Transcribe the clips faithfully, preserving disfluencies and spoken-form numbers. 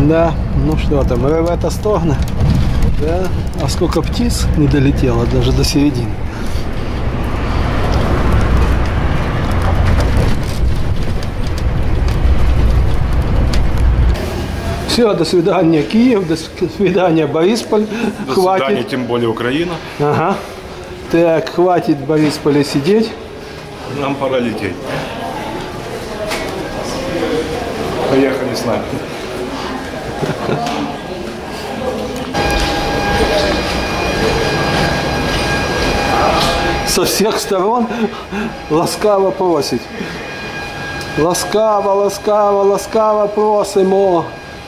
Да, ну что там, это стогна. Да, а сколько птиц не долетело даже до середины. Все, до свидания, Киев, до свидания, Борисполь. До хватит. свидания, тем более Украина. Ага. Так, хватит в Борисполе сидеть. Нам пора лететь. Поехали с нами. Со всех сторон ласкаво просить. Ласкаво, ласкаво, ласкаво просимо.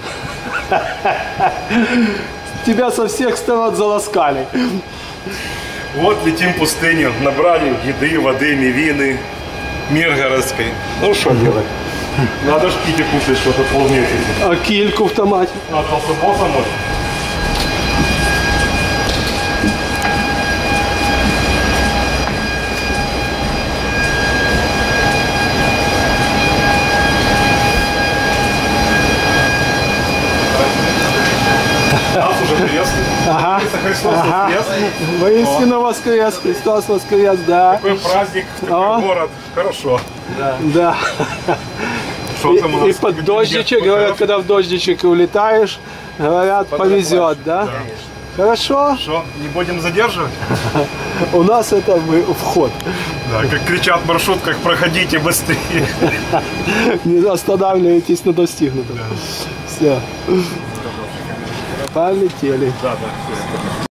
Тебя со всех сторон заласкали. Вот летим в пустыню, набрали еды, воды, мивины, Миргородской. Ну что делать? Надо ж пить и кушать что-то полмесяца. А кильку в томате? А толстопоса может? Нас уже приветствует. Ага. Христос Ага. воскрес. Воистину воскрес, Христос воскрес, да. Такой праздник, такой О. город. Хорошо. Да. Что там у И, нас? и под дождичек, говорят, когда в дождичек улетаешь, говорят, повезет, да? Хорошо. Что, не будем задерживать? У нас это мы- вход. Да, как кричат в маршрутках, проходите быстрее. Не останавливайтесь на достигнутом. Все. Полетели. Да, да.